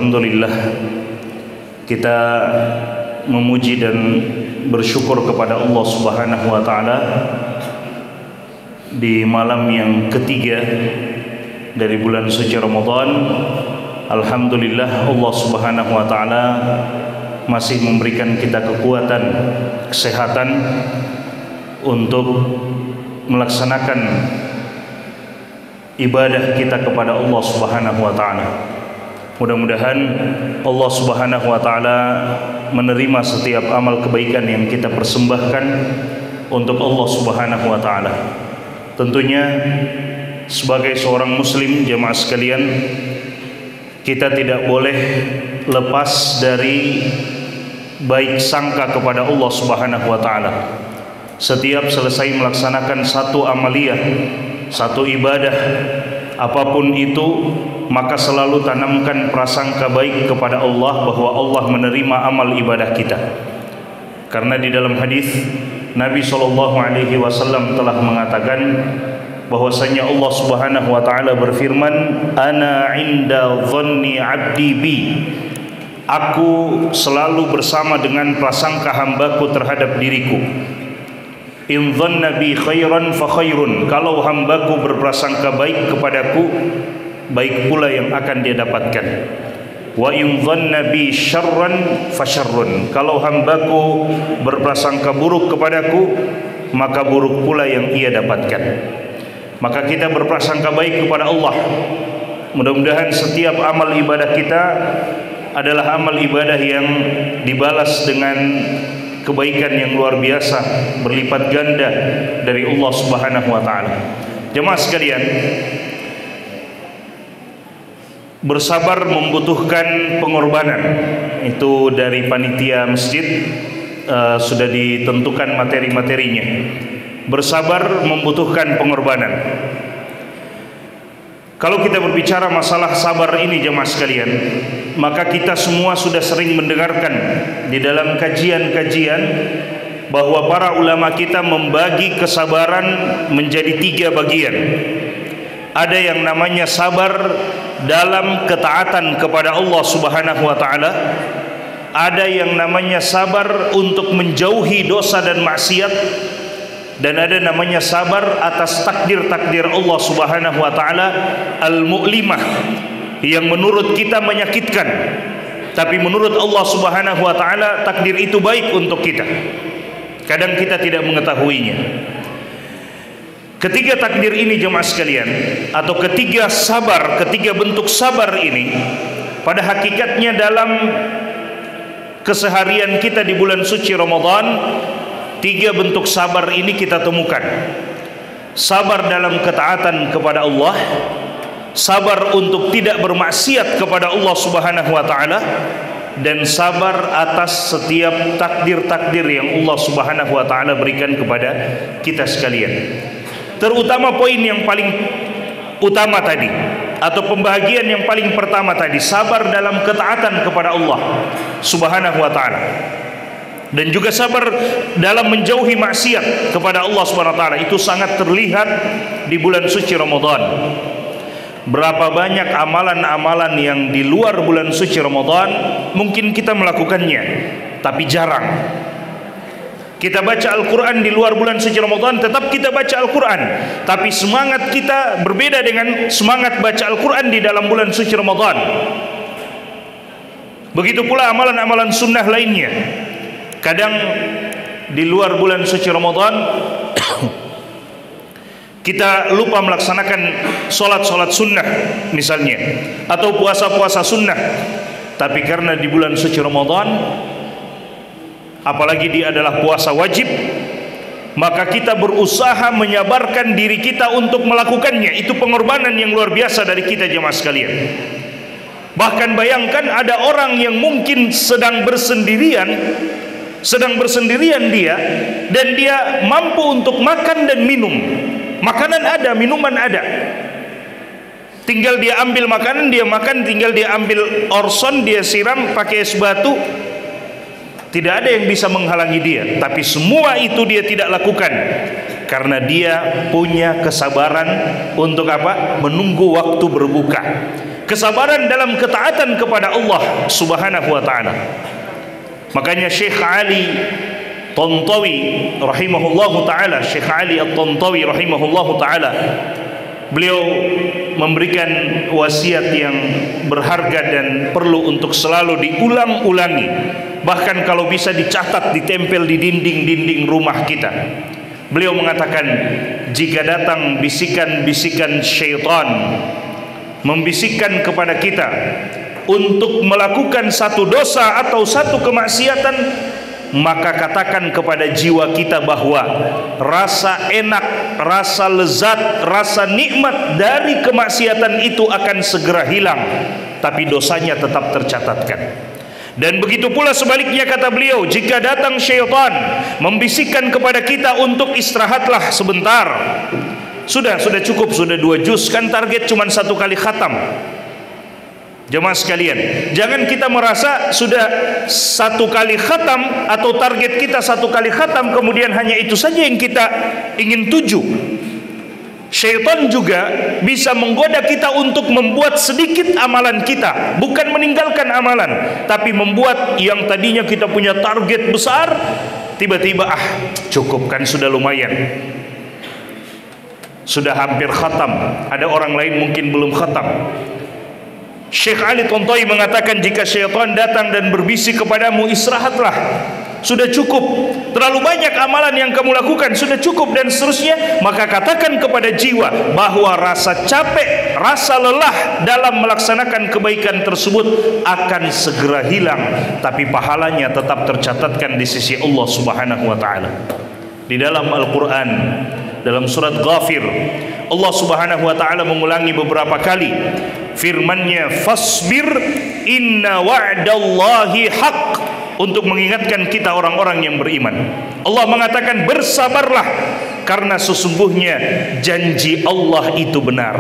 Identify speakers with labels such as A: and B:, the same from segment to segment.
A: Alhamdulillah, kita memuji dan bersyukur kepada Allah Subhanahu wa taala di malam yang ketiga dari bulan suci Ramadan. Alhamdulillah, Allah Subhanahu wa taala masih memberikan kita kekuatan, kesehatan untuk melaksanakan ibadah kita kepada Allah Subhanahu wa taala. Mudah-mudahan Allah Subhanahu wa taala menerima setiap amal kebaikan yang kita persembahkan untuk Allah Subhanahu wa taala. Tentunya sebagai seorang muslim, jemaah sekalian, kita tidak boleh lepas dari baik sangka kepada Allah Subhanahu wa taala. Setiap selesai melaksanakan satu amaliyah, satu ibadah apapun itu, maka selalu tanamkan prasangka baik kepada Allah bahwa Allah menerima amal ibadah kita. Karena di dalam hadis Nabi SAW telah mengatakan bahwasanya Allah Subhanahu wa taala berfirman, "Ana 'inda dhanni 'abdi bi." Aku selalu bersama dengan prasangka hambaku terhadap diriku. In dhanna bi khairan fa khairun. Kalau hambaku berprasangka baik kepadaku, baik pula yang akan dia dapatkan. Wa in dhanna bi syarran fa syarrun. Kalau hambaku berprasangka buruk kepadaku, maka buruk pula yang ia dapatkan. Maka kita berprasangka baik kepada Allah. Mudah-mudahan setiap amal ibadah kita adalah amal ibadah yang dibalas dengan kebaikan yang luar biasa, berlipat ganda dari Allah Subhanahu wa taala. Jemaah sekalian, bersabar membutuhkan pengorbanan. Itu dari panitia masjid sudah ditentukan materi-materinya. Bersabar membutuhkan pengorbanan. Kalau kita berbicara masalah sabar ini, jemaah sekalian, maka kita semua sudah sering mendengarkan di dalam kajian-kajian bahwa para ulama kita membagi kesabaran menjadi 3 bagian. Ada yang namanya sabar dalam ketaatan kepada Allah Subhanahu wa taala. Ada yang namanya sabar untuk menjauhi dosa dan maksiat. Dan ada namanya sabar atas takdir-takdir Allah Subhanahu wa taala al-mu'limah, yang menurut kita menyakitkan, tapi menurut Allah Subhanahu wa taala takdir itu baik untuk kita. Kadang kita tidak mengetahuinya. Ketiga takdir ini, jemaah sekalian, atau ketiga sabar, ketiga bentuk sabar ini pada hakikatnya dalam keseharian kita di bulan suci Ramadan, 3 bentuk sabar ini kita temukan. Sabar dalam ketaatan kepada Allah, sabar untuk tidak bermaksiat kepada Allah Subhanahu wa taala, dan sabar atas setiap takdir-takdir yang Allah Subhanahu wa taala berikan kepada kita sekalian. Terutama poin yang paling utama tadi, atau pembahagian yang paling pertama tadi, sabar dalam ketaatan kepada Allah Subhanahu wa taala, dan juga sabar dalam menjauhi maksiat kepada Allah Subhanahu wa taala. Itu sangat terlihat di bulan suci Ramadan. Berapa banyak amalan-amalan yang di luar bulan suci Ramadan mungkin kita melakukannya, tapi jarang. Kita baca Al-Quran di luar bulan suci Ramadan, tetap kita baca Al-Quran, tapi semangat kita berbeda dengan semangat baca Al-Quran di dalam bulan suci Ramadan. Begitu pula amalan-amalan sunnah lainnya. Kadang di luar bulan suci Ramadan kita lupa melaksanakan solat-solat sunnah misalnya, atau puasa-puasa sunnah. Tapi karena di bulan suci Ramadan, apalagi dia adalah puasa wajib, maka kita berusaha menyabarkan diri kita untuk melakukannya. Itu pengorbanan yang luar biasa dari kita, jemaah sekalian. Bahkan bayangkan ada orang yang mungkin sedang bersendirian dia, dan dia mampu untuk makan dan minum. Makanan ada, minuman ada, tinggal dia ambil makanan, dia makan. Tinggal dia ambil orson, dia siram pakai es batu. Tidak ada yang bisa menghalangi dia. Tapi semua itu dia tidak lakukan karena dia punya kesabaran untuk apa? Menunggu waktu berbuka. kesabaran dalam ketaatan kepada Allah Subhanahu wa taala. Makanya Syekh Ali Tantawi rahimahullahu taala, Syekh Ali At-Tantawi rahimahullahu taala, beliau memberikan wasiat yang berharga dan perlu untuk selalu diulang-ulangi, bahkan kalau bisa dicatat, ditempel di dinding-dinding rumah kita. Beliau mengatakan, jika datang bisikan-bisikan syaitan membisikkan kepada kita untuk melakukan satu dosa atau satu kemaksiatan, maka katakan kepada jiwa kita bahwa rasa enak, rasa lezat, rasa nikmat dari kemaksiatan itu akan segera hilang, tapi dosanya tetap tercatatkan. Dan begitu pula sebaliknya, kata beliau, jika datang syaitan membisikkan kepada kita untuk istirahatlah sebentar, sudah cukup, sudah 2 juz, kan target cuma 1 kali khatam. Jemaah sekalian, jangan kita merasa sudah 1 kali khatam atau target kita 1 kali khatam, kemudian hanya itu saja yang kita ingin tuju. Syaitan juga bisa menggoda kita untuk membuat sedikit amalan kita, bukan meninggalkan amalan, tapi membuat yang tadinya kita punya target besar, tiba-tiba cukup, kan sudah lumayan, sudah hampir khatam, ada orang lain mungkin belum khatam. Syekh Ali Tantawi mengatakan, jika syaitan datang dan berbisik kepadamu, istirahatlah, sudah cukup, terlalu banyak amalan yang kamu lakukan, sudah cukup, dan seterusnya, maka katakan kepada jiwa bahwa rasa capek, rasa lelah dalam melaksanakan kebaikan tersebut akan segera hilang, tapi pahalanya tetap tercatatkan di sisi Allah Subhanahu wa taala. Di dalam Al-Quran, dalam surat Ghafir, Allah Subhanahu wa taala mengulangi beberapa kali firman-Nya, fasbir inna wa'dallahi haq, untuk mengingatkan kita orang-orang yang beriman. Allah mengatakan, bersabarlah karena sesungguhnya janji Allah itu benar.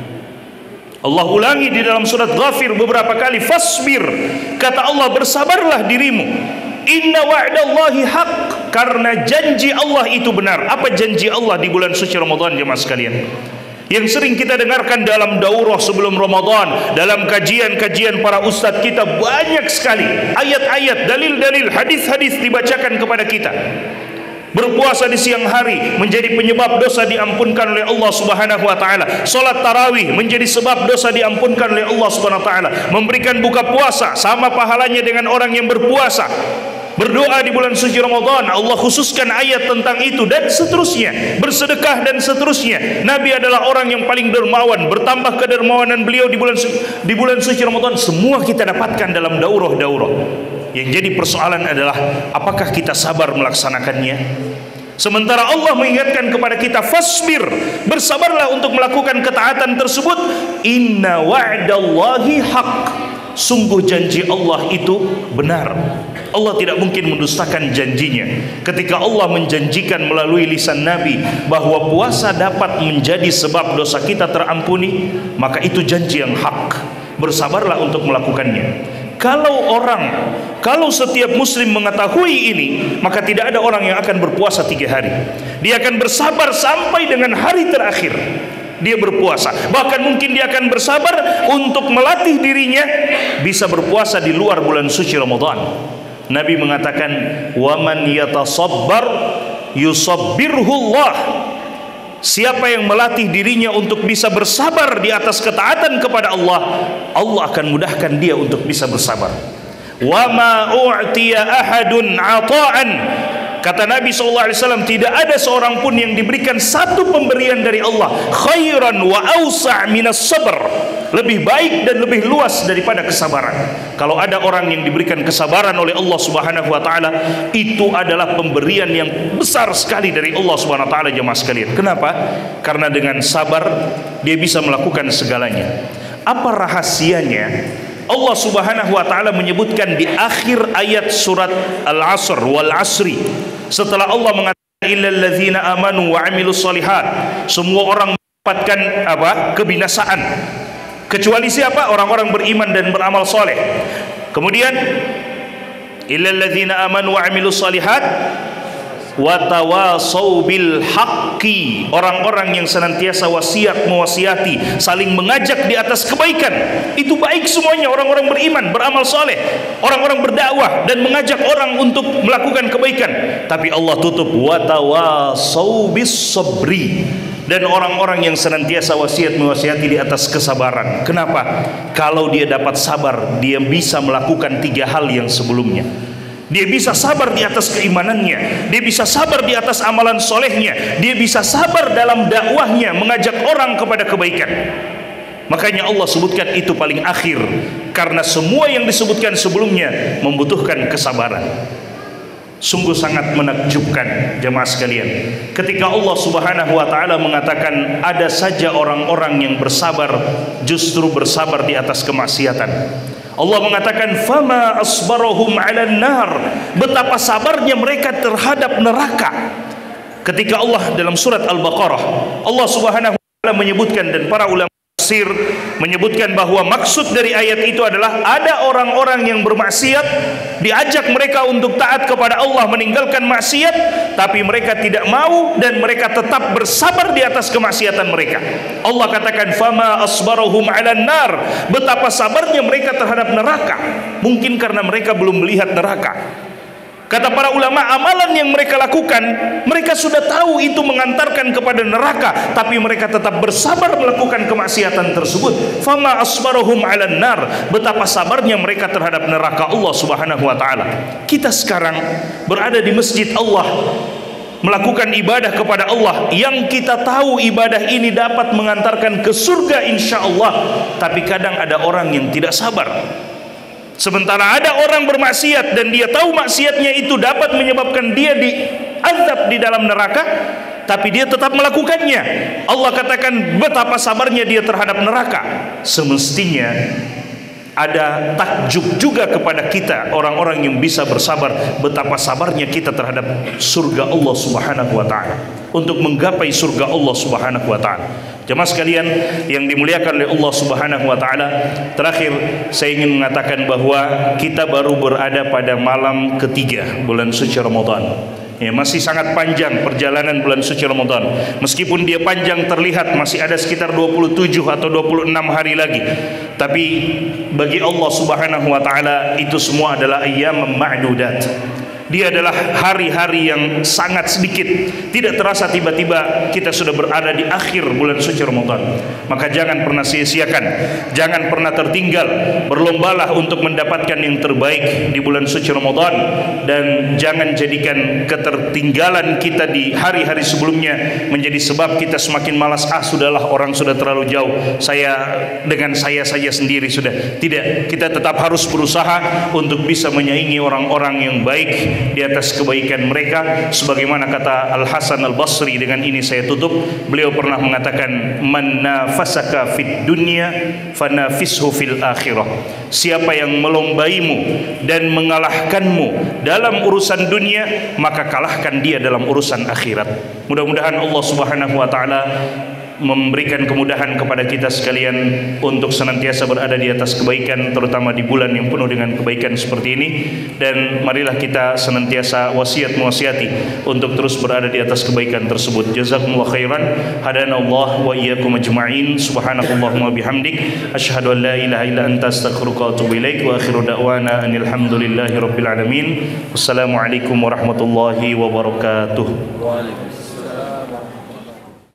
A: Allah ulangi di dalam surat Ghafir beberapa kali, fasbir, kata Allah, bersabarlah dirimu, inna wa'dallahi haq, karena janji Allah itu benar. Apa janji Allah di bulan suci Ramadan, jemaah sekalian? Yang sering kita dengarkan dalam daurah sebelum Ramadan, dalam kajian-kajian para ustadz kita, banyak sekali ayat-ayat, dalil-dalil, hadis-hadis dibacakan kepada kita. Berpuasa di siang hari menjadi penyebab dosa diampunkan oleh Allah Subhanahu wa taala. Salat tarawih menjadi sebab dosa diampunkan oleh Allah Subhanahu wa taala. Memberikan buka puasa sama pahalanya dengan orang yang berpuasa. Berdoa di bulan suci Ramadan, Allah khususkan ayat tentang itu, dan seterusnya. Bersedekah dan seterusnya. Nabi adalah orang yang paling dermawan, bertambah kedermawanan beliau di bulan suci Ramadan. Semua kita dapatkan dalam daurah-daurah. Yang jadi persoalan adalah, apakah kita sabar melaksanakannya? Sementara Allah mengingatkan kepada kita, fasbir, bersabarlah untuk melakukan ketaatan tersebut, inna wa'dallahi haq, sungguh janji Allah itu benar. Allah tidak mungkin mendustakan janjinya. Ketika Allah menjanjikan melalui lisan Nabi bahwa puasa dapat menjadi sebab dosa kita terampuni, maka itu janji yang hak. Bersabarlah untuk melakukannya. Kalau setiap muslim mengetahui ini, maka tidak ada orang yang akan berpuasa 3 hari. Dia akan bersabar sampai dengan hari terakhir dia berpuasa. Bahkan mungkin dia akan bersabar untuk melatih dirinya bisa berpuasa di luar bulan suci Ramadan. Nabi mengatakan, waman yatasabbar yusabbirhullah. Siapa yang melatih dirinya untuk bisa bersabar di atas ketaatan kepada Allah, Allah akan mudahkan dia untuk bisa bersabar. Wa ma u'tiya ahadun 'ata'an, kata Nabi SAW, tidak ada seorang pun yang diberikan satu pemberian dari Allah khairan wa awsa' minas sabr, lebih baik dan lebih luas daripada kesabaran. Kalau ada orang yang diberikan kesabaran oleh Allah Subhanahu wa taala, itu adalah pemberian yang besar sekali dari Allah Subhanahu wa taala, jemaah sekalian. Kenapa? Karena dengan sabar dia bisa melakukan segalanya. Apa rahasianya? Allah Subhanahu wa taala menyebutkan di akhir ayat surat Al-Asr, wal asri, setelah Allah mengatakan illal ladzina amanu wa 'amilus shalihat, semua orang mendapatkan kebinasaan, kecuali siapa? Orang-orang beriman dan beramal soleh. Kemudian illal ladzina amanu wa 'amilus shalihat watawasau bil haqqi, orang-orang yang senantiasa mewasiati, saling mengajak di atas kebaikan. Itu baik semuanya, orang-orang beriman, beramal soleh, orang-orang berdakwah dan mengajak orang untuk melakukan kebaikan. Tapi Allah tutup watawasau bis sabri, dan orang-orang yang senantiasa mewasiati di atas kesabaran. Kenapa? Kalau dia dapat sabar, dia bisa melakukan 3 hal yang sebelumnya. Dia bisa sabar di atas keimanannya, dia bisa sabar di atas amalan solehnya, dia bisa sabar dalam dakwahnya, mengajak orang kepada kebaikan. Makanya Allah sebutkan itu paling akhir, karena semua yang disebutkan sebelumnya membutuhkan kesabaran. Sungguh sangat menakjubkan jemaah sekalian, ketika Allah Subhanahu wa taala mengatakan ada saja orang-orang yang bersabar, justru bersabar di atas kemaksiatan. Allah mengatakan fama asbarahum 'alan nar, betapa sabarnya mereka terhadap neraka. Ketika Allah dalam surat Al-Baqarah, Allah Subhanahu wa taala menyebutkan, dan para ulama tafsir menyebutkan bahwa maksud dari ayat itu adalah ada orang-orang yang bermaksiat, diajak mereka untuk taat kepada Allah, meninggalkan maksiat, tapi mereka tidak mau dan mereka tetap bersabar di atas kemaksiatan mereka. Allah katakan fama asbarahum 'alan nar, betapa sabarnya mereka terhadap neraka. Mungkin karena mereka belum melihat neraka. Kata para ulama, amalan yang mereka lakukan, mereka sudah tahu itu mengantarkan kepada neraka, tapi mereka tetap bersabar melakukan kemaksiatan tersebut. Fama asbarahum 'alan nar, betapa sabarnya mereka terhadap neraka Allah Subhanahu wa taala. Kita sekarang berada di masjid Allah, melakukan ibadah kepada Allah, yang kita tahu ibadah ini dapat mengantarkan ke surga insyaallah, tapi kadang ada orang yang tidak sabar. Sementara ada orang bermaksiat dan dia tahu maksiatnya itu dapat menyebabkan dia diazab di dalam neraka, tapi dia tetap melakukannya. Allah katakan betapa sabarnya dia terhadap neraka. Semestinya ada takjub juga kepada kita, orang-orang yang bisa bersabar, betapa sabarnya kita terhadap surga Allah Subhanahu wa taala, untuk menggapai surga Allah Subhanahu wa taala. Jemaah sekalian yang dimuliakan oleh Allah Subhanahu wa taala, terakhir saya ingin mengatakan bahwa kita baru berada pada malam ketiga bulan suci Ramadan. Ya, masih sangat panjang perjalanan bulan suci Ramadan. Meskipun dia panjang terlihat masih ada sekitar 27 atau 26 hari lagi, tapi bagi Allah Subhanahu wa taala itu semua adalah ayyam ma'dudat. Dia adalah hari-hari yang sangat sedikit. Tidak terasa tiba-tiba kita sudah berada di akhir bulan suci Ramadan. Maka jangan pernah sia-siakan, jangan pernah tertinggal. Berlombalah untuk mendapatkan yang terbaik di bulan suci Ramadan, dan jangan jadikan ketertinggalan kita di hari-hari sebelumnya menjadi sebab kita semakin malas. Sudahlah, orang sudah terlalu jauh, saya dengan saya saja sendiri sudah. Tidak, kita tetap harus berusaha untuk bisa menyaingi orang-orang yang baik di atas kebaikan mereka. Sebagaimana kata Al-Hasan Al-Basri, dengan ini saya tutup, beliau pernah mengatakan man nafasaka fid dunya fanafishu fil akhirah. Siapa yang melombaimu dan mengalahkanmu dalam urusan dunia, maka kalahkan dia dalam urusan akhirat. Mudah-mudahan Allah Subhanahu wa taala memberikan kemudahan kepada kita sekalian untuk senantiasa berada di atas kebaikan, terutama di bulan yang penuh dengan kebaikan seperti ini. Dan marilah kita senantiasa wasiati untuk terus berada di atas kebaikan tersebut. Jazakumullah khairan. Hadana Allah wa iyyakum ajma'in. Subhanakallahumma bihamdik, asyhadu an la ilaha illa anta, astaghfiruka wa atubu ilaik. Wa akhiru da'wana anil hamdulillahi rabbil alamin. Wassalamualaikum warahmatullahi wabarakatuh.